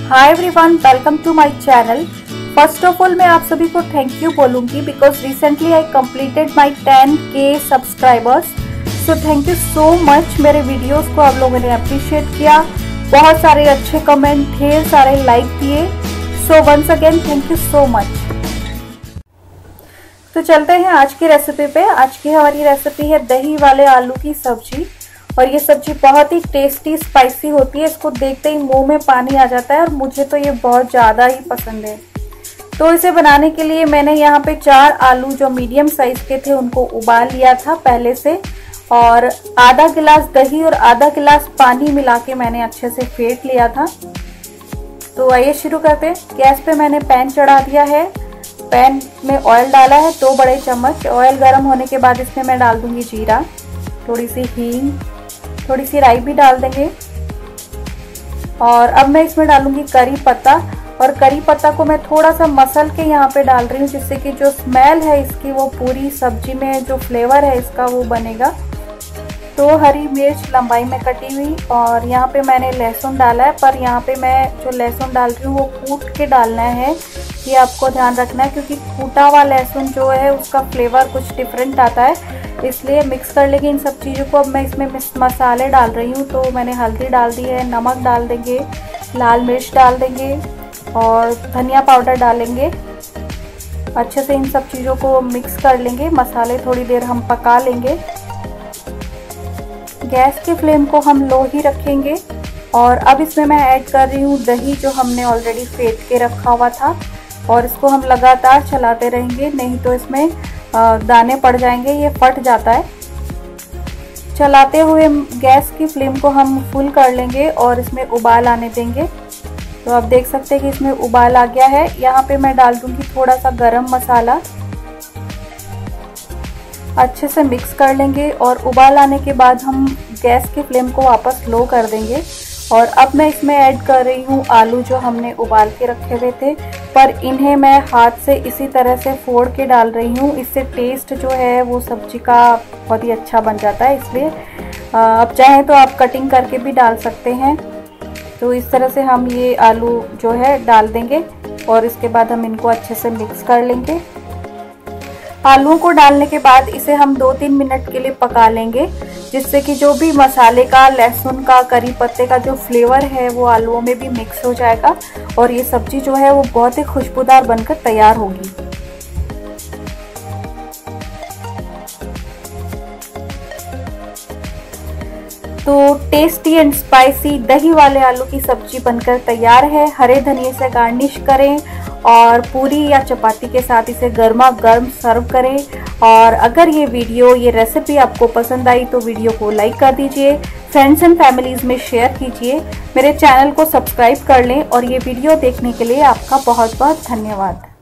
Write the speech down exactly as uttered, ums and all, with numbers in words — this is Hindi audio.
Hi everyone, welcome to my channel. First of all मैं आप सभी को थैंक यू बोलूँगी because recently I completed my ten K subscribers. So thank you so much. मेरे वीडियोस को आप लोगों ने अप्रिशिएट किया, बहुत सारे अच्छे कमेंट, ढेर सारे लाइक दिए। So once again thank you so much. तो चलते हैं आज की रेसिपी पे। आज की हमारी रेसिपी है दही वाले आलू की सब्जी, और ये सब्जी बहुत ही टेस्टी स्पाइसी होती है। इसको देखते ही मुंह में पानी आ जाता है और मुझे तो ये बहुत ज़्यादा ही पसंद है। तो इसे बनाने के लिए मैंने यहाँ पे चार आलू जो मीडियम साइज के थे उनको उबाल लिया था पहले से, और आधा गिलास दही और आधा गिलास पानी मिला के मैंने अच्छे से फेंट लिया था। तो आइए शुरू करते हैं। गैस पे मैंने पैन चढ़ा दिया है। पैन में ऑयल डाला है दो बड़े चम्मच। ऑयल गर्म होने के बाद इसमें मैं डाल दूंगी जीरा, थोड़ी सी हींग, थोड़ी सी राई भी डाल देंगे, और अब मैं इसमें डालूंगी करी पत्ता। और करी पत्ता को मैं थोड़ा सा मसल के यहाँ पे डाल रही हूँ, जिससे कि जो स्मेल है इसकी वो पूरी सब्जी में जो फ्लेवर है इसका वो बनेगा। तो हरी मिर्च लंबाई में कटी हुई, और यहाँ पे मैंने लहसुन डाला है, पर यहाँ पे मैं जो लहसुन डाल रही हूँ वो कूट के डालना है। ये आपको ध्यान रखना है क्योंकि कूटा हुआ लहसुन जो है उसका फ्लेवर कुछ डिफरेंट आता है, इसलिए मिक्स कर लेंगे इन सब चीज़ों को। अब मैं इसमें मसाले डाल रही हूँ। तो मैंने हल्दी डाल दी है, नमक डाल देंगे, लाल मिर्च डाल देंगे और धनिया पाउडर डालेंगे। अच्छे से इन सब चीज़ों को मिक्स कर लेंगे। मसाले थोड़ी देर हम पका लेंगे। गैस की फ्लेम को हम लो ही रखेंगे। और अब इसमें मैं ऐड कर रही हूँ दही जो हमने ऑलरेडी फेंट के रखा हुआ था, और इसको हम लगातार चलाते रहेंगे, नहीं तो इसमें दाने पड़ जाएंगे, ये फट जाता है। चलाते हुए गैस की फ्लेम को हम फुल कर लेंगे और इसमें उबाल आने देंगे। तो आप देख सकते हैं कि इसमें उबाल आ गया है। यहाँ पे मैं डाल दूंगी थोड़ा सा गरम मसाला। अच्छे से मिक्स कर लेंगे और उबाल आने के बाद हम गैस की फ्लेम को वापस लो कर देंगे। और अब मैं इसमें ऐड कर रही हूँ आलू जो हमने उबाल के रखे हुए थे, पर इन्हें मैं हाथ से इसी तरह से फोड़ के डाल रही हूँ। इससे टेस्ट जो है वो सब्जी का बहुत ही अच्छा बन जाता है, इसलिए अब चाहें तो आप कटिंग करके भी डाल सकते हैं। तो इस तरह से हम ये आलू जो है डाल देंगे और इसके बाद हम इनको अच्छे से मिक्स कर लेंगे। आलूओं को डालने के बाद इसे हम दो तीन मिनट के लिए पका लेंगे, जिससे कि जो भी मसाले का, लहसुन का, करी पत्ते का जो फ्लेवर है वो आलूओं में भी मिक्स हो जाएगा और ये सब्जी जो है वो बहुत ही खुशबूदार बनकर तैयार होगी। तो टेस्टी एंड स्पाइसी दही वाले आलू की सब्जी बनकर तैयार है। हरे धनिए से गार्निश करें और पूरी या चपाती के साथ इसे गर्मा गर्म सर्व करें। और अगर ये वीडियो, ये रेसिपी आपको पसंद आई तो वीडियो को लाइक कर दीजिए, फ्रेंड्स एंड फैमिलीज में शेयर कीजिए, मेरे चैनल को सब्सक्राइब कर लें, और ये वीडियो देखने के लिए आपका बहुत बहुत धन्यवाद।